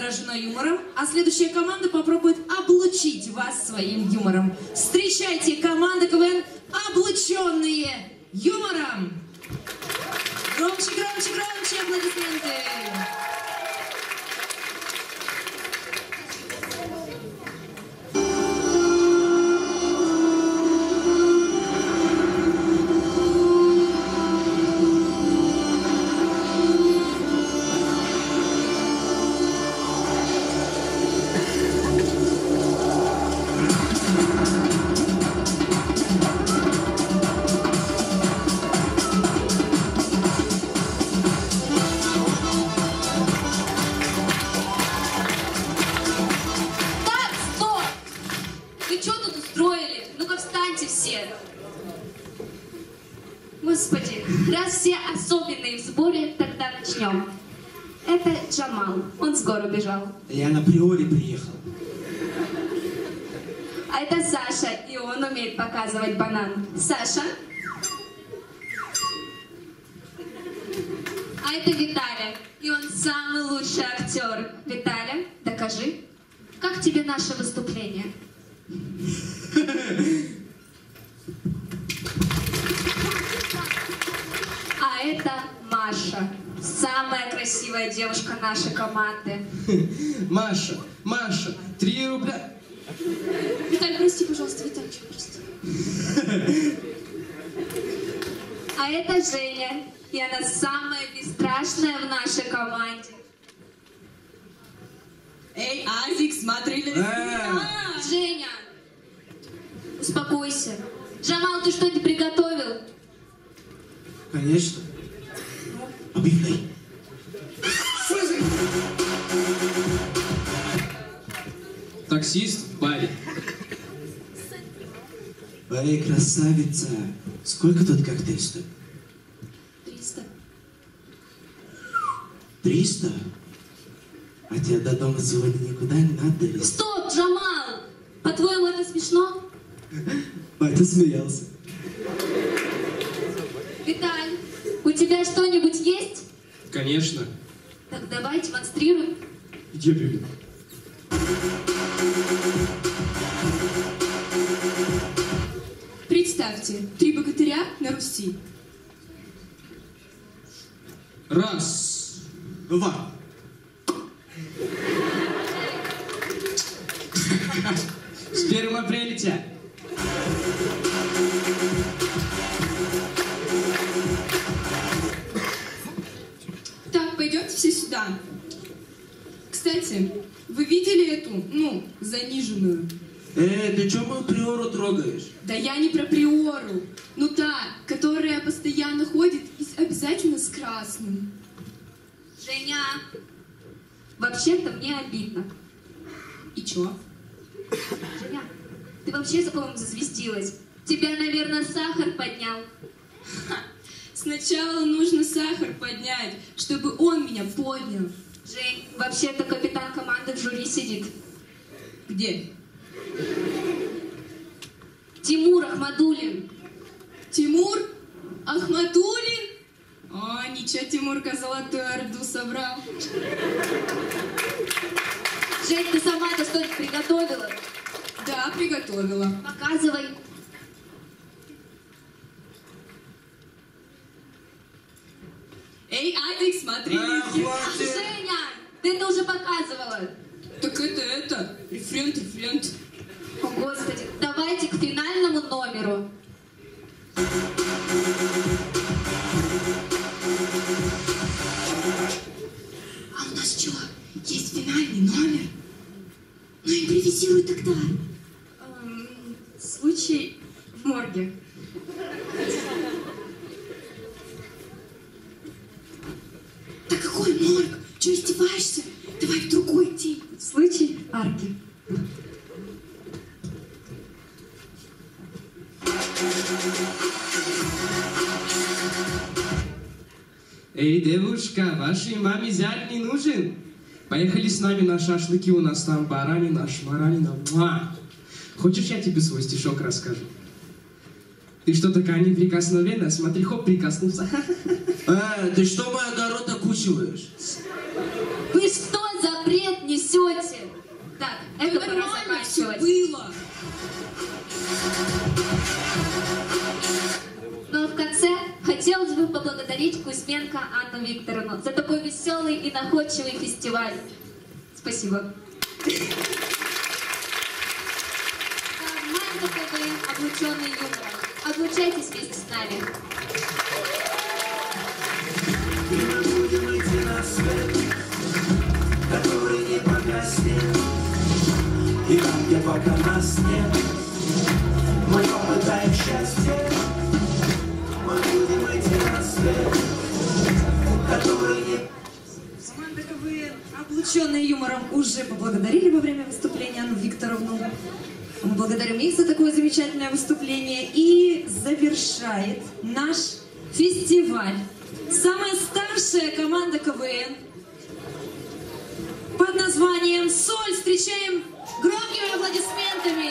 заражена юмором, а следующая команда попробует облучить вас своим юмором. Встречайте, команда КВН «Облученные юмором». Громче, громче, громче аплодисменты. Господи, раз все особенные в сборе, тогда начнем. Это Джамал, он с гор убежал. Я на приоре приехал. А это Саша, и он умеет показывать банан. Саша. А это Виталя, и он самый лучший актер. Виталя, докажи, как тебе наше выступление? А это Маша, самая красивая девушка нашей команды. Маша, 3 рубля. Виталь, прости, пожалуйста, Витальчик, прости. А это Женя, и она самая бесстрашная в нашей команде. Эй, Азик, смотри на меня. Женя, успокойся. Джамал, ты что-нибудь приготовил? Конечно. Объявляй. Таксист в баре. Эй, красавица, сколько тут коктейль стоит? 300. 300? А тебе до дома сегодня никуда не надо везти? Стоп, Джамал! По-твоему, это смешно? Батя смеялся. Виталь, у тебя что-нибудь есть? Конечно. Так давай, демонстрируй. Иди объявляй. Представьте, 3 богатыря на Руси. 1, 2. С 1 апреля тебя. Так, пойдете все сюда. Кстати, вы видели эту, заниженную? Ты чё мою приору трогаешь? Да я не про приору. Ну та, которая постоянно ходит и обязательно с красным. Женя, вообще-то мне обидно. И чё? Женя, ты вообще, по-моему, зазвездилась. Тебя, наверное, сахар поднял. Сначала нужно сахар поднять, чтобы он меня поднял. Жень, вообще-то капитан команды в жюри сидит. Где? Тимур Ахмадуллин. Тимур Ахмадуллин? О, ничего, Тимурка золотую орду собрал. Жень, ты сама-то что-нибудь приготовила? Да, приготовила. Показывай. Эй, Адик, смотри. Хватит. Женя, ты это уже показывала. Так это, рефрент. О, Господи, давайте к финальному номеру. А у нас что, есть финальный номер? Ну, импровизируй тогда. Случай в морге. Да какой морг? Чего издеваешься? Давай в другой день. Случай арки. Эй, девушка, вашей маме зять не нужен? Поехали с нами на шашлыки, у нас там баранина, шмаранина. Муа! Хочешь, я тебе свой стишок расскажу? Ты что такая неприкосновенная? Смотри, хоп, прикоснулся. Ты что мой огород окучиваешь? Вы что за бред несете? несете? Так, это пора Нормально все заканчивать. было. Ну а в конце хотелось бы поблагодарить Кузьменко Анну Викторовну за такой веселый и находчивый фестиваль. Спасибо. Команда КВН «Облученный юмором». Облучайтесь вместе с нами. Который не погаснет, и там, где пока нас нет, мы попытаем счастье. Мы будем идти на свет, который не... Команда КВН, облученная юмором, уже поблагодарили во время выступления Анну Викторовну. Мы благодарим их за такое замечательное выступление. И завершает наш фестиваль самая старшая команда КВН под названием «Соль». Встречаем громкими аплодисментами.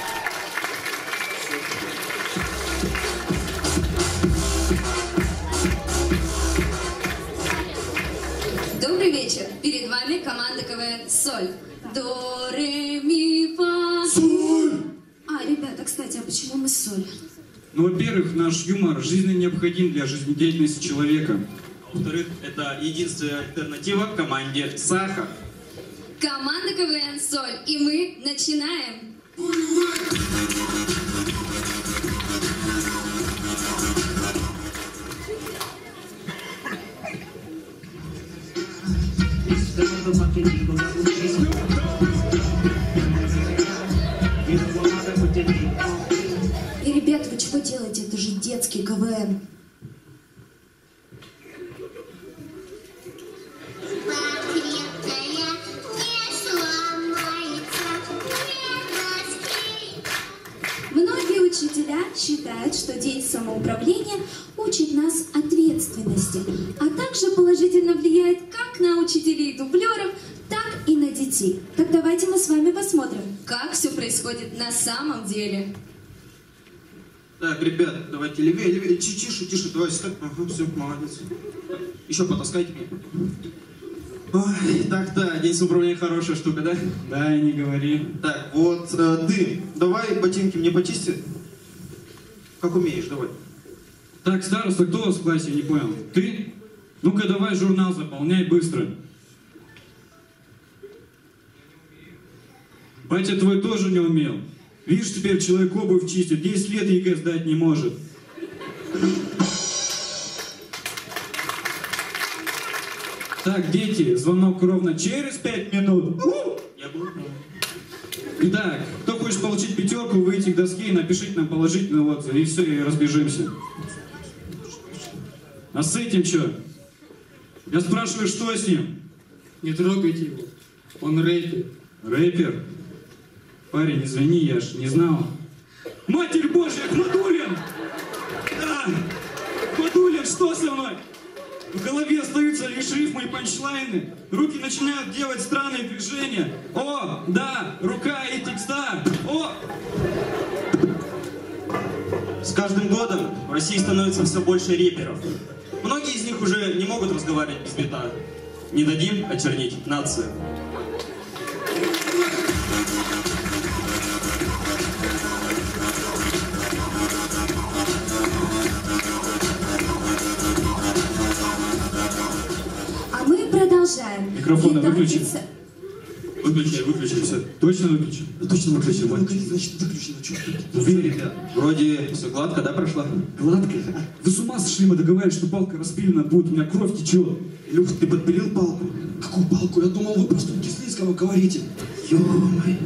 Добрый вечер. Перед вами команда КВН «Соль». До, ре, ми, фа. Соль! Ребята, кстати, а почему мы «Соль»? Ну, во-первых, наш юмор жизненно необходим для жизнедеятельности человека. Во-вторых, это единственная альтернатива команде «Сахар». Команда КВН «Соль». И мы начинаем. И, ребят, вы чего делаете? Это же детский КВН. Многие учителя считают, что День самоуправления учит нас ответственности, а также положительно влияет как на учителей и дублеров, так и на детей. Так давайте мы с вами посмотрим, как все происходит на самом деле. Так, ребят, давайте левее. Тише, давай, ага, все, молодец. Еще потаскайте меня. Ой, так-то, день самоуправления хорошая штука, да? Да, и не говори. Так, вот, дым, давай ботинки мне почисти. Как умеешь, давай. Так, староста, кто у вас в классе? Я не понял. Ты? Ну-ка, давай журнал заполняй быстро. Батя твой тоже не умел. Видишь, теперь человек обувь чистит, 10 лет ЕГЭ сдать не может. Так, дети, звонок ровно через 5 минут. Я был. Итак, кто хочет получить пятерку, выйти к доске и напишите нам положительный отзыв. И все, и разбежимся. А с этим что? Я спрашиваю, что с ним? Не трогайте его. Он рэпер. Рэпер? Парень, извини, я ж не знал. Матерь Божья, Ахмадулин! Ахмадулин, что со мной? В голове остаются лишь рифмы и панчлайны. Руки начинают делать странные движения. О, да, рука и текста. О! С каждым годом в России становится все больше рэперов. Многие из них уже не могут разговаривать без бита. Не дадим очернить нацию. А мы продолжаем. Микрофоны Итак, выключи. Выключили все. Точно выключил? Точно выключил. Значит, выключено. Уверен, ребят. Вроде все гладко, да, прошло? Гладко? Вы с ума сошли, мы договаривались, что палка распилена будет, у меня кровь течет. Илюх, ты подпилил палку? Какую палку? Я думал, вы просто Кислицкого говорите. Ё-моё.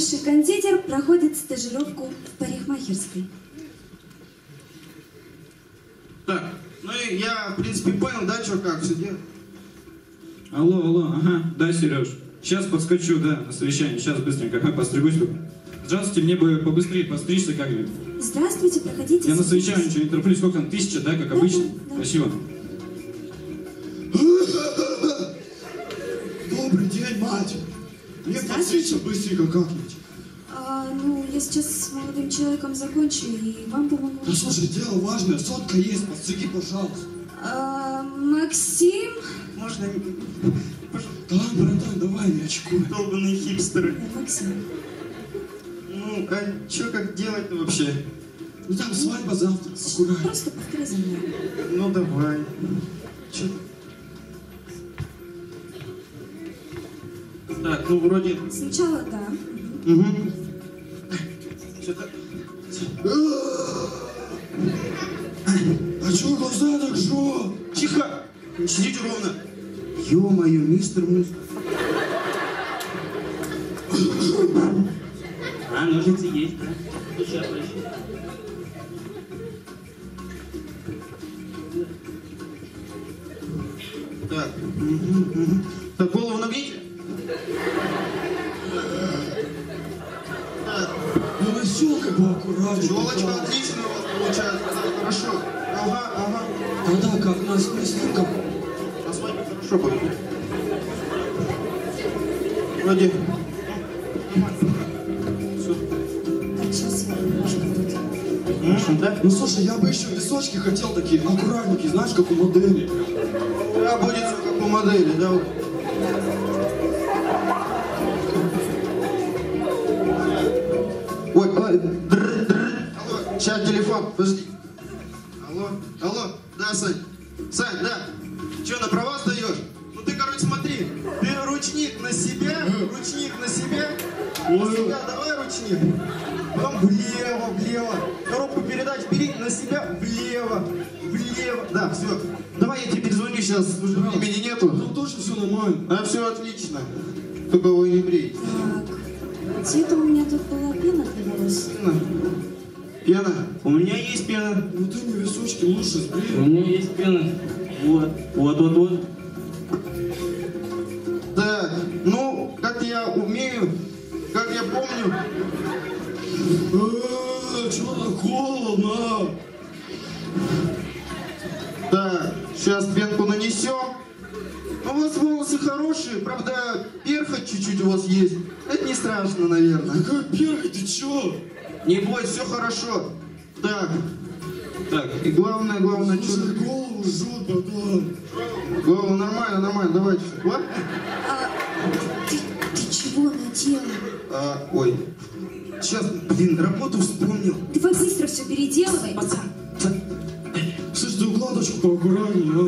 бывший кондитер проходит стажировку в парикмахерской. Так, ну и я, в принципе, понял, да, что как все делать? Алло, ага, да, Сереж. Сейчас подскочу, да, на совещание. Сейчас быстренько, ага, постригусь. Здравствуйте, мне бы побыстрее постричься как-нибудь. Здравствуйте, проходите. Я на совещание ничего не тороплюсь. Сколько там? 1000, да, как обычно? Да. Спасибо. Добрый день, мать. Мне подстричься быстренько как-нибудь. Ну, я сейчас с молодым человеком закончу и вам помогу. Да слушай, дело важное. Сотка есть, подстриги, пожалуйста. Максим? Можно не... Да, братан, давай, не очкуй. Долбаные хипстеры. Максим. Ну, а что как делать-то вообще? Ну там свадьба завтра, аккуратно. Просто повтори за мной. Ну, давай. Чё? Так, ну, вроде... Сначала да. Угу. Что-то... А чё глаза так жжёт? Тихо! Сидите ровно. Ё-моё, мистер Мус. А, ножницы есть, да? Сейчас, Так. Так, голову нагните. Так. Ну носёл как бы аккуратнее. Челочка отлично у вас получается. Да, хорошо. Ага. Да, как на снимках. На свадьбе хорошо будет. Вроде. Все. Так, сейчас я немножко тут. Да? Ну слушай, я бы еще височки хотел такие аккуратненькие, знаешь, как у модели. Да, будет все как по модели, да? Ой, алло, сейчас телефон, подожди. Алло, да, Сань? Сань, да. Че, на права сдаешь? Ну ты, короче, смотри, ты ручник на себя, на себя, давай ручник. Потом влево. Коробку передач бери на себя, влево. Да, все. Давай я тебе перезвоню сейчас, уже времени нету. Там тоже все нормально. А все отлично. Только вы не бреете. Так, где-то у меня тут была пена появилась. Пена? У меня есть пена. Ну ты не височки лучше сбрей. У меня есть пена. Вот. Так, ну, как я умею, как я помню. Чё так холодно? Так, сейчас пенку нанесем. У вас волосы хорошие, правда, перхоть чуть-чуть у вас есть. Это не страшно, наверное. Какая перхоть, ты чё? Не бойся, все хорошо. Так, и главное, Слушай, голову жжёт, братан. голову нормально, давайте. Вот. Ты чего надела? Ой, сейчас, работу вспомнил. Давай быстро все переделывай. Пацан. Слушай, ты укладочку поаккуратнее,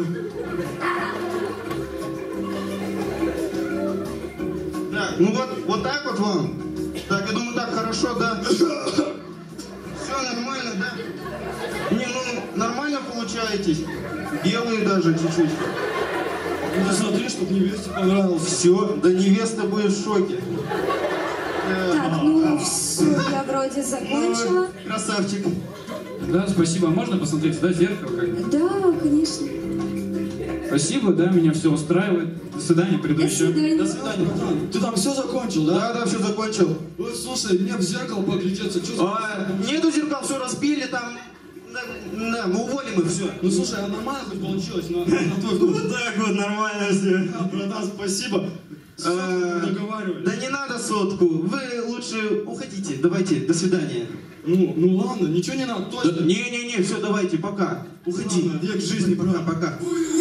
Так, ну вот так вот вам. Так, я думаю, так хорошо, да? Все нормально, да? Не, ну, нормально получаетесь. Белые даже чуть-чуть. Ну ты смотри, чтоб невесте понравилось. Все, да невеста будет в шоке. Так, ну все, я вроде закончила. Красавчик. Да, спасибо. А можно посмотреть, да, зеркало как-нибудь? Да, конечно. Спасибо, да, меня все устраивает. До свидания, приду До еще. свидания. До свидания. Братан, ты там все закончил, да? Да, все закончил. Ой, слушай, мне в зеркало поглядеться, что Нету зеркал, все разбили там. Да, мы уволим их, все. Ну слушай, а нормально хоть получилось, на твой вкус? Вот так вот, нормально все. Братан, спасибо. Договаривались. Да не надо сотку, вы лучше уходите, давайте, до свидания. Ну ладно, ничего не надо, точно. Не, все, давайте, пока. Уходи. Ладно, век жизни, брат. Пока.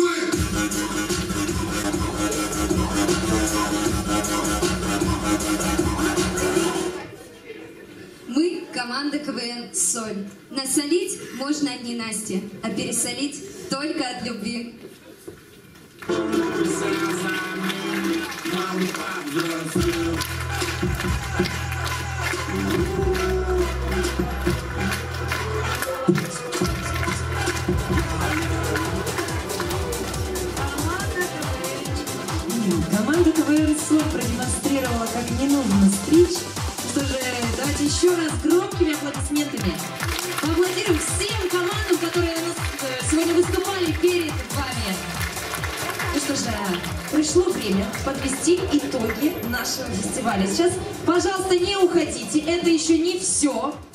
Мы команда КВН «Соль». Насолить можно от ненасти, а пересолить только от любви. Команда КВН «Соль» продемонстрировала, как не нужно стричь, в то же еще раз громкими аплодисментами. Поаплодируем всем командам, которые у нас сегодня выступали перед вами. Ну что же, пришло время подвести итоги нашего фестиваля. Сейчас, пожалуйста, не уходите, это еще не все.